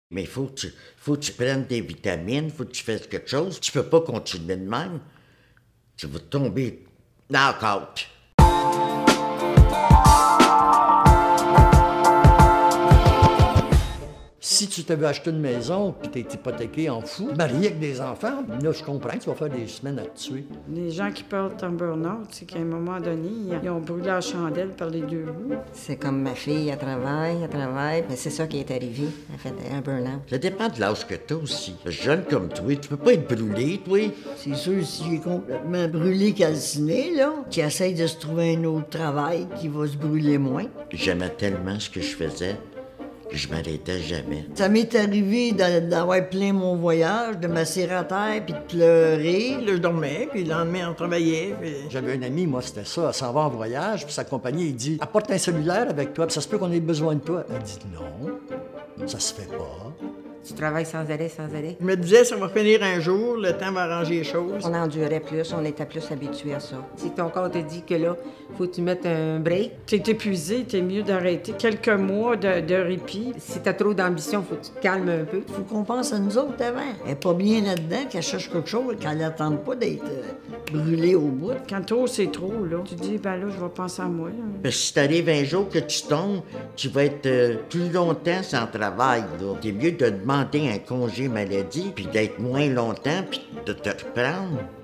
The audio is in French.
Mais faut que tu prennes des vitamines, faut que tu fasses quelque chose. Tu peux pas continuer de même. Tu vas tomber knock-out. Si tu t'avais acheté une maison puis t'es hypothéqué en fou, marié avec des enfants, là, je comprends que tu vas faire des semaines à te tuer. Les gens qui partent en burn-out, c'est qu'à un moment donné, ils ont brûlé la chandelle par les deux bouts. C'est comme ma fille, elle travaille, mais c'est ça qui est arrivé. Elle fait un burn-out. Ça dépend de l'âge que t'as aussi. Jeune comme toi, tu peux pas être brûlé, toi. C'est sûr, si j'ai complètement brûlé, calciné, là, qui essaye de se trouver un autre travail qui va se brûler moins. J'aimais tellement ce que je faisais que je m'arrêtais jamais. Ça m'est arrivé d'avoir plein mon voyage, de m'asseoir à terre, puis de pleurer. Là, je dormais, puis le lendemain, on travaillait. Puis... J'avais un ami, moi, c'était ça, elle s'en va en voyage, puis sa compagnie, il dit « Apporte un cellulaire avec toi, puis ça se peut qu'on ait besoin de toi. » Elle dit « Non, ça se fait pas. » Tu travailles sans arrêt. Je me disais, ça va finir un jour, le temps va arranger les choses. On endurait plus, on était plus habitués à ça. Si ton corps te dit que là, faut que tu mettes un break. T'es épuisé, t'es mieux d'arrêter quelques mois de répit. Si t'as trop d'ambition, faut que tu te calmes un peu. Faut qu'on pense à nous autres avant. Elle est pas bien là-dedans, qu'elle cherche quelque chose, qu'elle n'attende pas d'être brûlée au bout. Quand trop, c'est trop, là. Tu dis, ben là, je vais penser à moi. Là. Parce que si t'arrives un jour que tu tombes, tu vas être plus longtemps sans travail, là. T'es mieux de demander un congé maladie, puis d'être moins longtemps, puis de te reprendre.